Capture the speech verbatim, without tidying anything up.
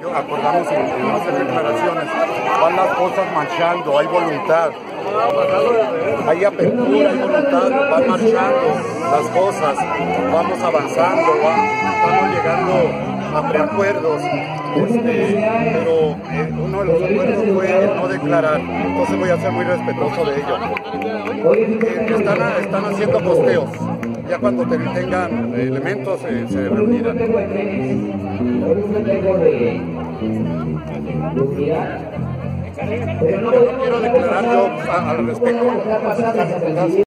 Acordamos en, en no hacer declaraciones, van las cosas marchando, hay voluntad, hay apertura, hay voluntad, van marchando las cosas, vamos avanzando, va, estamos llegando a preacuerdos, este, pero eh, uno de los acuerdos fue el no declarar, entonces voy a ser muy respetuoso de ello. Eh, están, están haciendo posteos, ya cuando tengan elementos eh, se reunirán. Yo no quiero declarar yo al respecto.